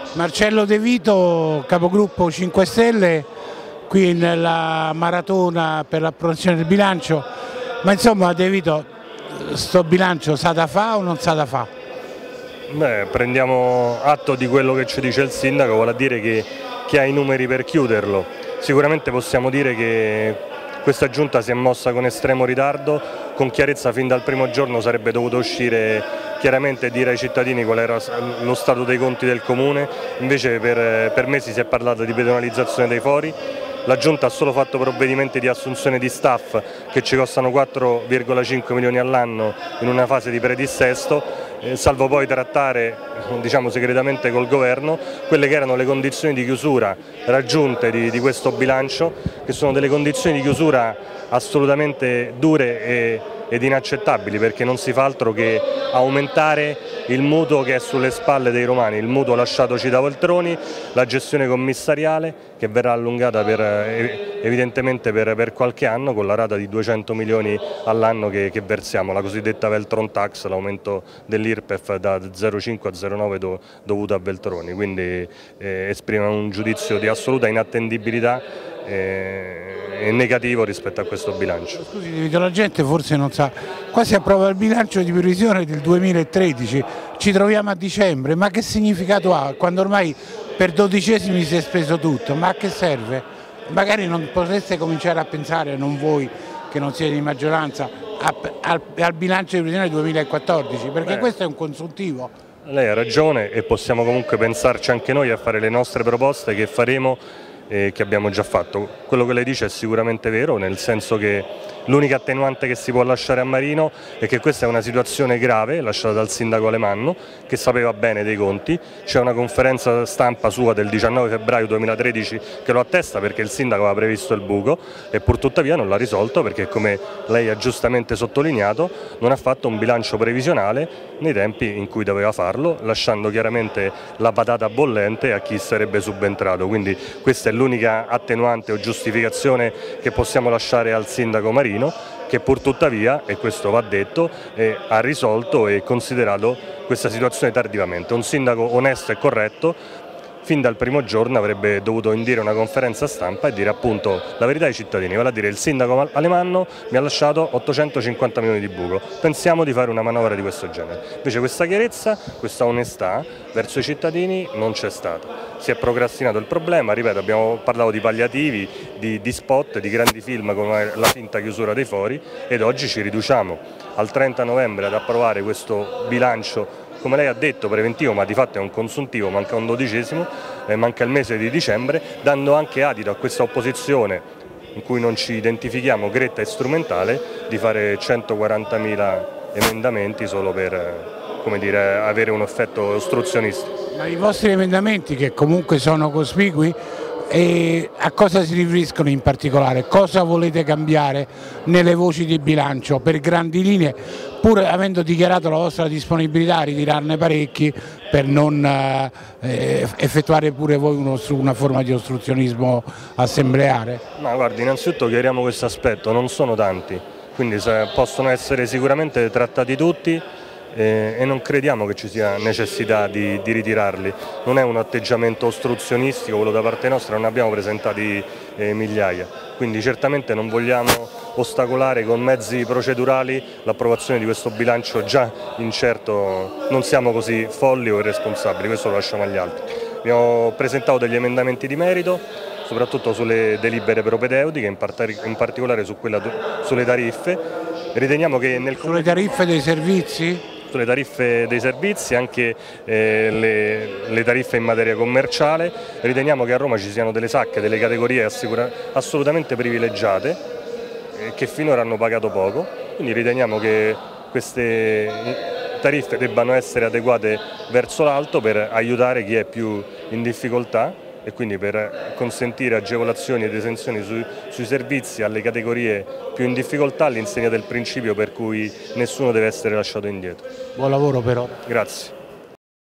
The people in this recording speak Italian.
Marcello De Vito, capogruppo 5 Stelle, qui nella maratona per l'approvazione del bilancio, ma insomma De Vito, sto bilancio sa da fa o non sa da fa? Beh, prendiamo atto di quello che ci dice il sindaco, vuol dire che ha i numeri per chiuderlo. Sicuramente possiamo dire che questa giunta si è mossa con estremo ritardo, con chiarezza fin dal primo giorno sarebbe dovuto uscire chiaramente e dire ai cittadini qual era lo stato dei conti del comune, invece per mesi si è parlato di pedonalizzazione dei fori. La Giunta ha solo fatto provvedimenti di assunzione di staff che ci costano 4,5 milioni all'anno in una fase di predissesto, salvo poi trattare, diciamo, segretamente col governo quelle che erano le condizioni di chiusura raggiunte di questo bilancio, che sono delle condizioni di chiusura assolutamente dure ed inaccettabili, perché non si fa altro che aumentare il mutuo che è sulle spalle dei romani, il mutuo lasciatoci da Veltroni, la gestione commissariale che verrà allungata evidentemente per qualche anno con la rata di 200 milioni all'anno che versiamo, la cosiddetta Veltron Tax, l'aumento dell'IRPEF da 0,5 a 0,9 dovuto a Veltroni, quindi esprime un giudizio di assoluta inattendibilità e negativo rispetto a questo bilancio. Scusi, la gente forse non sa, qua si approva il bilancio di previsione del 2013, ci troviamo a dicembre, ma che significato ha quando ormai per 12esimi si è speso tutto? Ma a che serve? Magari non potreste cominciare a pensare, non voi che non siete di maggioranza, al bilancio di previsione del 2014, perché questo è un consuntivo. Lei ha ragione e possiamo comunque pensarci anche noi a fare le nostre proposte che faremo che abbiamo già fatto. Quello che lei dice è sicuramente vero, nel senso che l'unica attenuante che si può lasciare a Marino è che questa è una situazione grave lasciata dal sindaco Alemanno, che sapeva bene dei conti. C'è una conferenza stampa sua del 19 febbraio 2013 che lo attesta, perché il sindaco aveva previsto il buco e purtuttavia non l'ha risolto, perché come lei ha giustamente sottolineato non ha fatto un bilancio previsionale nei tempi in cui doveva farlo, lasciando chiaramente la patata bollente a chi sarebbe subentrato. Quindi questa è l'unica attenuante o giustificazione che possiamo lasciare al sindaco Marino, che purtuttavia, e questo va detto, ha risolto e considerato questa situazione tardivamente. Un sindaco onesto e corretto fin dal primo giorno avrebbe dovuto indire una conferenza stampa e dire appunto la verità ai cittadini, vale a dire il sindaco Alemanno mi ha lasciato 850 milioni di buco, pensiamo di fare una manovra di questo genere. Invece questa chiarezza, questa onestà verso i cittadini non c'è stata. Si è procrastinato il problema, ripeto, abbiamo parlato di palliativi, di spot, di grandi film come la finta chiusura dei fori, ed oggi ci riduciamo al 30 novembre ad approvare questo bilancio, come lei ha detto, preventivo, ma di fatto è un consuntivo, manca un 12esimo, manca il mese di dicembre, dando anche adito a questa opposizione, in cui non ci identifichiamo, gretta e strumentale, di fare 140.000 emendamenti solo per, come dire, avere un effetto ostruzionistico. Ma i vostri emendamenti, che comunque sono cospicui, a cosa si riferiscono in particolare? Cosa volete cambiare nelle voci di bilancio per grandi linee, pur avendo dichiarato la vostra disponibilità a ritirarne parecchi per non effettuare pure voi una forma di ostruzionismo assembleare? Ma guardi, innanzitutto chiariamo questo aspetto, non sono tanti, quindi possono essere sicuramente trattati tutti. E non crediamo che ci sia necessità di ritirarli, non è un atteggiamento ostruzionistico quello da parte nostra, non abbiamo presentati migliaia, quindi certamente non vogliamo ostacolare con mezzi procedurali l'approvazione di questo bilancio già incerto, non siamo così folli o irresponsabili, questo lo lasciamo agli altri. Abbiamo presentato degli emendamenti di merito, soprattutto sulle delibere propedeutiche, in particolare sulle tariffe. Riteniamo che sulle tariffe dei servizi? Sulle tariffe dei servizi, anche le tariffe in materia commerciale. Riteniamo che a Roma ci siano delle sacche, delle categorie assolutamente privilegiate che finora hanno pagato poco, quindi riteniamo che queste tariffe debbano essere adeguate verso l'alto per aiutare chi è più in difficoltà e quindi per consentire agevolazioni ed esenzioni sui servizi alle categorie più in difficoltà, all'insegna del principio per cui nessuno deve essere lasciato indietro. Buon lavoro però. Grazie.